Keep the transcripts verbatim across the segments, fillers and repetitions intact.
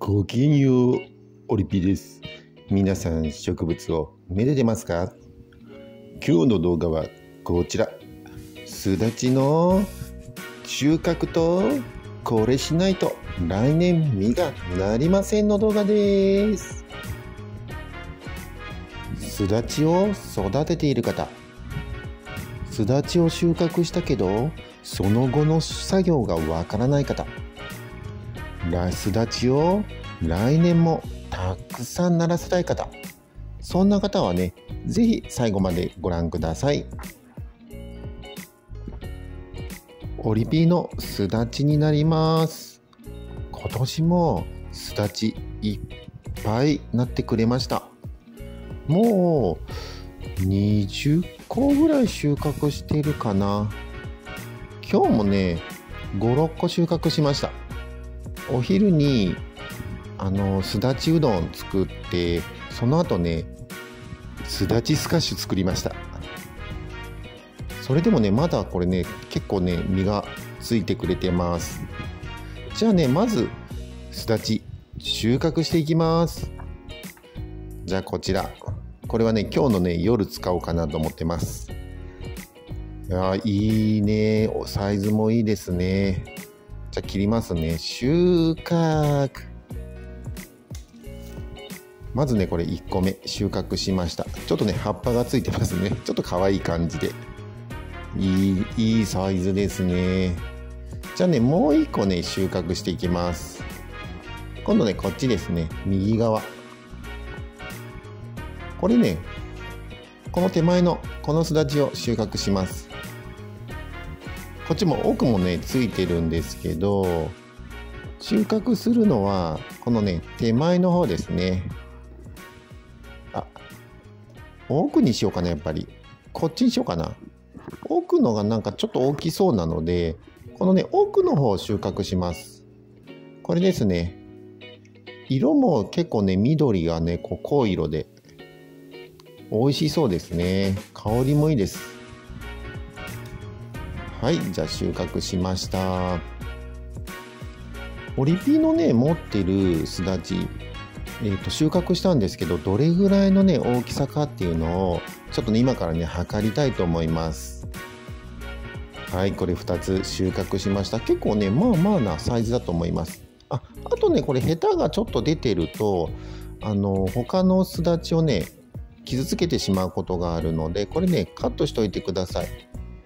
ごきげんよう、オリピです。皆さん植物をめでてますか？今日の動画はこちら。すだちの収穫とこれしないと来年実がなりませんの動画です。すだちを育てている方、すだちを収穫したけどその後の作業がわからない方、すだちを来年もたくさんならせたい方、そんな方はね、ぜひ最後までご覧ください。オリピーのすだちになります。今年もすだちいっぱいなってくれました。もうにじゅっこぐらい収穫しているかな。今日もねご、ろっこ収穫しました。お昼にあのすだちうどん作って、その後ねすだちスカッシュ作りました。それでもねまだこれね結構ね実がついてくれてます。じゃあねまずすだち収穫していきます。じゃあこちら、これはね今日のね夜使おうかなと思ってます。いやいいね、サイズもいいですね。じゃあ切りますね。収穫。まずねこれいっこめ収穫しました。ちょっとね葉っぱがついてますね。ちょっと可愛い感じでいい、いいサイズですね。じゃあねもういっこね収穫していきます。今度ねこっちですね、右側。これねこの手前のこのすだちを収穫します。こっちも奥もねついてるんですけど、収穫するのはこのね手前の方ですね。あ、奥にしようかな。やっぱりこっちにしようかな。奥のがなんかちょっと大きそうなので、このね奥の方を収穫します。これですね。色も結構ね緑がねこう濃い色で美味しそうですね。香りもいいです。はい、じゃあ収穫しました。オリピーのね持ってるすだち、えーと収穫したんですけど、どれぐらいのね大きさかっていうのをちょっとね今からね測りたいと思います。はい、これふたつ収穫しました。結構ねまあまあなサイズだと思います。あ、あとねこれヘタがちょっと出てるとあの他のすだちをね傷つけてしまうことがあるので、これねカットしておいてください。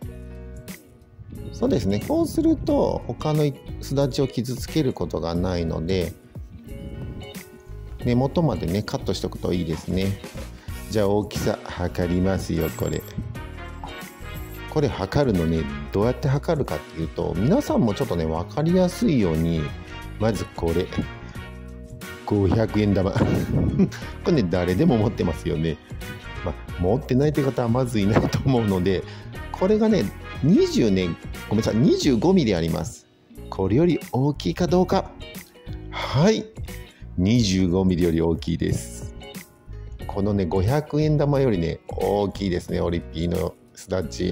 そうですね、こうすると他のすだちを傷つけることがないので、根元までねカットしておくといいですね。じゃあ大きさ測りますよ。これこれ測るのねどうやって測るかっていうと、皆さんもちょっとね分かりやすいように、まずこれごひゃくえん玉これね誰でも持ってますよね。まあ、持ってないという方はまずいないと思うので、これがねにじゅうねごめんなさいにじゅうごミリあります。これより大きいかどうか。はい、にじゅうごミリより大きいです。このねごひゃくえん玉よりね大きいですね、オリピーのすだち。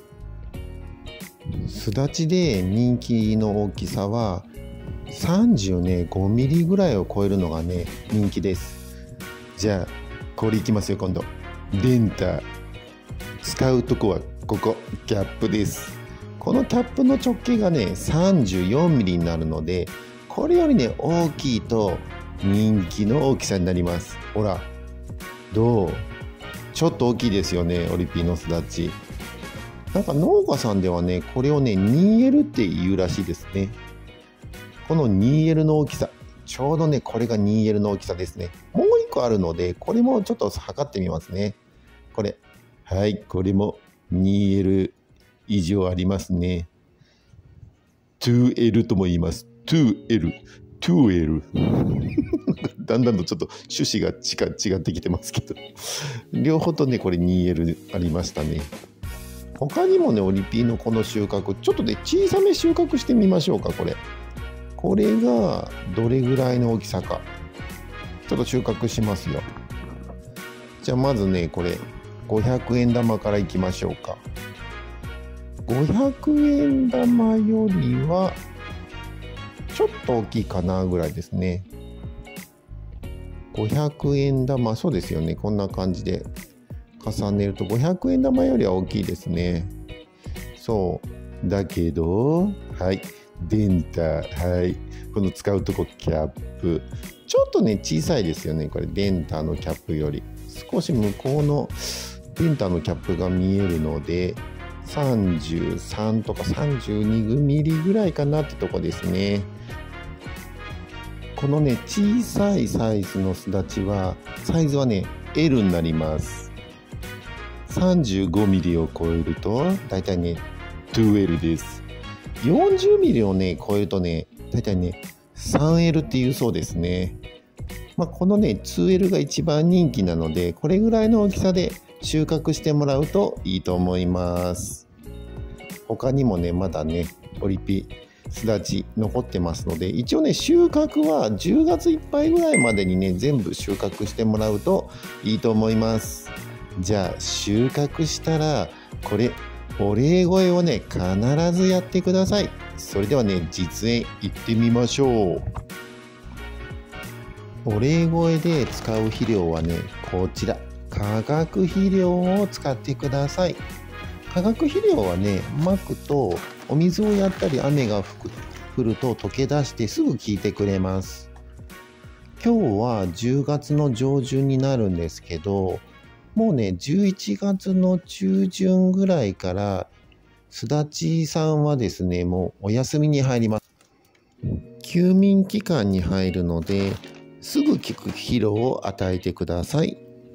すだちで人気の大きさはさんじゅうごミリぐらいを超えるのがね人気です。じゃあこれいきますよ。今度電太使うとこはここキャップです。このキャップの直径がねさんじゅうよんミリになるので、これよりね大きいと人気の大きさになります。ほらどう、ちょっと大きいですよね、オリピーのすだち。なんか農家さんではねこれをね にエル って言うらしいですね。この にエル の大きさ、ちょうどねこれが にエル の大きさですね。もういっこあるのでこれもちょっと測ってみますね。これはい、これも にエル 以上ありますね。にエル とも言います。にエル、にエル だんだんとちょっと趣旨が違ってきてますけど、両方とねこれ にエル ありましたね。他にもねオリピーのこの収穫、ちょっとね小さめ収穫してみましょうか。これこれがどれぐらいの大きさかちょっと収穫しますよ。じゃあまずねこれごひゃくえん玉からいきましょうか。ごひゃくえん玉よりはちょっと大きいかなぐらいですね。 ごひゃくえん玉、そうですよね。こんな感じで重ねるとごひゃくえん玉よりは大きいですね。そうだけど、はい、電太、はい、この使うとこキャップちょっとね小さいですよね。これ電太のキャップより少し向こうの電太のキャップが見えるのでさんじゅうさんとかさんじゅうにミリぐらいかなってとこですね。このね小さいサイズのすだちはサイズはね エル になります。さんじゅうごミリを超えるとだいたいね ツーエル です。よんじゅうミリをね超えるとねだいたいね スリーエル っていうそうですね。まあ、このね ツーエル が一番人気なのでこれぐらいの大きさで収穫してもらうといいと思います。他にもねまだねオリピすだち残ってますので一応ね収穫はじゅうがついっぱいぐらいまでにね全部収穫してもらうといいと思います。じゃあ収穫したらこれお礼声をね必ずやってください。それではね実演行ってみましょう。お礼声で使う肥料はねこちら化学肥料を使ってください。化学肥料はねまくとお水をやったり雨が降ると溶け出してすぐ効いてくれます。今日はじゅうがつの上旬になるんですけどもうねじゅういちがつの中旬ぐらいからすだちさんはですねもうお休みに入ります。休眠期間に入るのですぐ効く肥料を与えてください。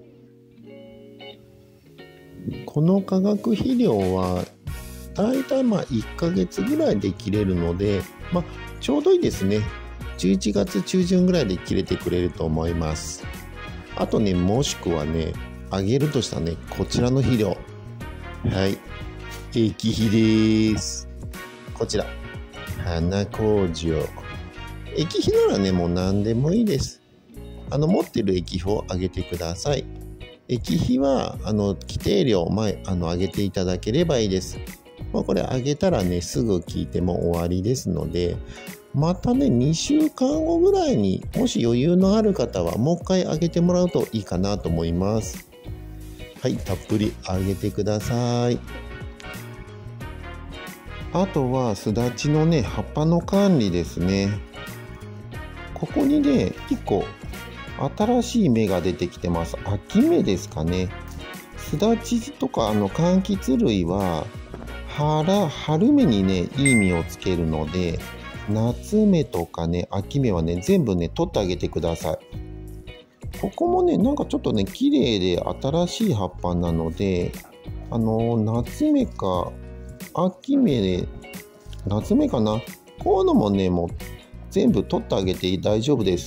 この化学肥料はだいたいまあいっかげつぐらいで切れるので、まあ、ちょうどいいですね。じゅういちがつ中旬ぐらいで切れてくれると思います。あとねもしくはねあげるとしたらねこちらの肥料、はい液肥です。こちら花工場液肥ならねもう何でもいいです。あの持ってる液肥をあげてください。液肥はあの規定量前あの上げていただければいいです。まあ、これ上げたらねすぐ効いても終わりですのでまたねにしゅうかんごぐらいにもし余裕のある方はもう一回上げてもらうといいかなと思います。はいたっぷり上げてください。あとはすだちのね葉っぱの管理ですね。ここにねいっこ新しい芽が出てきてます。秋芽ですかね。すだちとかあの柑橘類は春、春芽にねいい実をつけるので夏芽とかね秋芽はね全部ね取ってあげてください。ここもねなんかちょっとね綺麗で新しい葉っぱなのであの夏芽か秋芽で夏芽かなこういうのもねもう全部取ってあげて大丈夫です。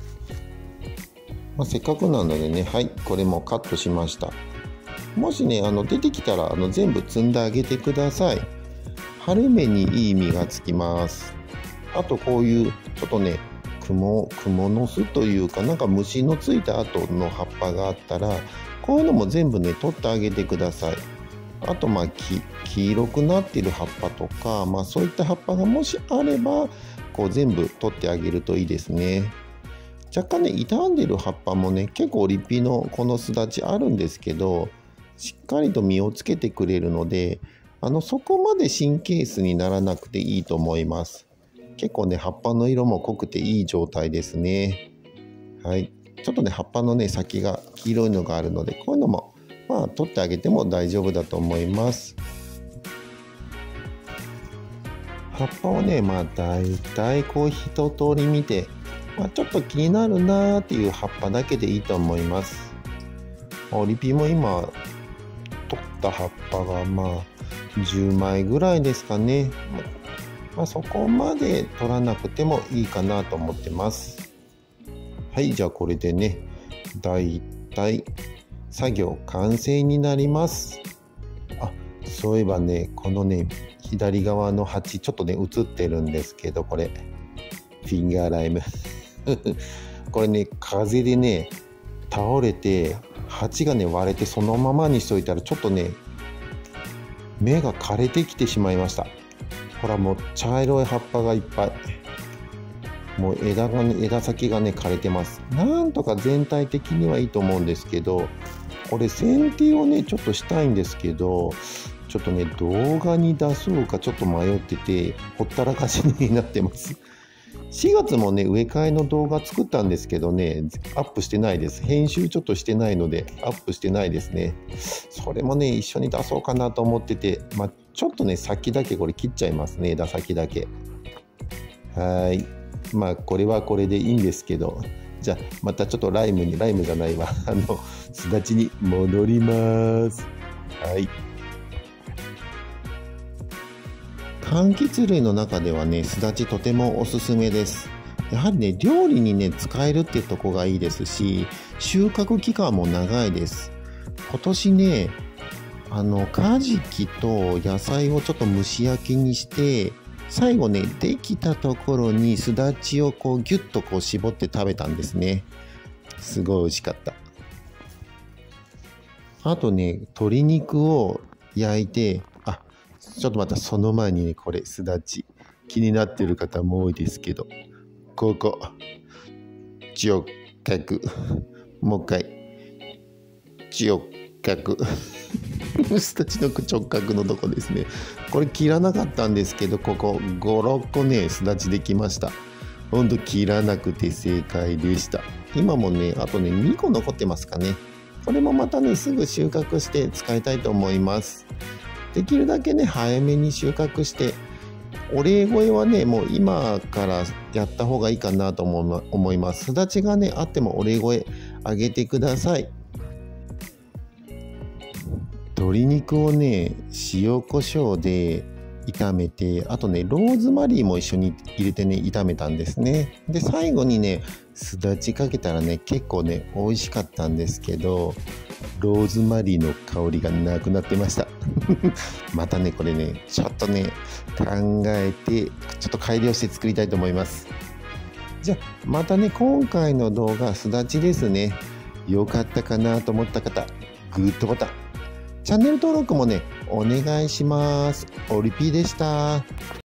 まあ、せっかくなのでねはいこれもカットしました。もしねあの出てきたらあの全部摘んであげてください。春芽にいい実がつきます。あとこういうちょっとねクモ、クモの巣というかなんか虫のついた後の葉っぱがあったらこういうのも全部ね取ってあげてください。あとまあき黄色くなっている葉っぱとか、まあ、そういった葉っぱがもしあればこう全部取ってあげるといいですね。若干ね傷んでる葉っぱもね結構立派のこのすだちあるんですけどしっかりと実をつけてくれるのであのそこまで神経質にならなくていいと思います。結構ね葉っぱの色も濃くていい状態ですね。はいちょっとね葉っぱのね先が黄色いのがあるのでこういうのもまあ取ってあげても大丈夫だと思います。葉っぱをねまあだいたいこう一通り見て、まあ、ちょっと気になるなーっていう葉っぱだけでいいと思います。オリピも今取った葉っぱがまあじゅうまいぐらいですかね。まあ、そこまで取らなくてもいいかなと思ってます。はいじゃあこれでねだいたい作業完成になります。あそういえばねこのね左側の鉢ちょっとね映ってるんですけどこれフィンガーライムこれね風でね倒れて鉢がね割れてそのままにしといたらちょっとね芽が枯れてきてしまいました。ほらもう茶色い葉っぱがいっぱいもう枝がね、枝先がね、枯れてます。なんとか全体的にはいいと思うんですけど、これ剪定をね、ちょっとしたいんですけど、ちょっとね、動画に出そうかちょっと迷ってて、ほったらかしになってます。しがつもね、植え替えの動画作ったんですけどね、アップしてないです。編集ちょっとしてないので、アップしてないですね。それもね、一緒に出そうかなと思ってて、まあ、ちょっとね、先だけこれ切っちゃいますね、枝先だけ。はい。まあ、これはこれでいいんですけど、じゃあ、またちょっとライムに、ライムじゃないわ、あの、すだちに戻ります。はい。柑橘類の中ではね、すだちとてもおすすめです。やはりね、料理にね、使えるってとこがいいですし、収穫期間も長いです。今年ね、あの、カジキと野菜をちょっと蒸し焼きにして、最後ね、できたところにすだちをこうギュッとこう絞って食べたんですね。すごい美味しかった。あとね、鶏肉を焼いて、あ、ちょっとまたその前にね、これ、すだち。気になってる方も多いですけど、ここ、直角。もう一回、直角。すだちの直角のとこですね。これ切らなかったんですけど、ここご、ろっこね、すだちできました。ほんと切らなくて正解でした。今もね、あとね、にこ残ってますかね。これもまたね、すぐ収穫して使いたいと思います。できるだけね、早めに収穫して、お礼声はね、もう今からやった方がいいかなと思います。すだちがね、あってもお礼声あげてください。鶏肉をね、塩コショウで炒めて、あとね、ローズマリーも一緒に入れてね、炒めたんですね。で、最後にね、すだちかけたらね、結構ね、美味しかったんですけど、ローズマリーの香りがなくなってました。またね、これね、ちょっとね、考えて、ちょっと改良して作りたいと思います。じゃあ、またね、今回の動画、すだちですね。よかったかなと思った方、グッドボタン。チャンネル登録もね、お願いします。オリピーでした。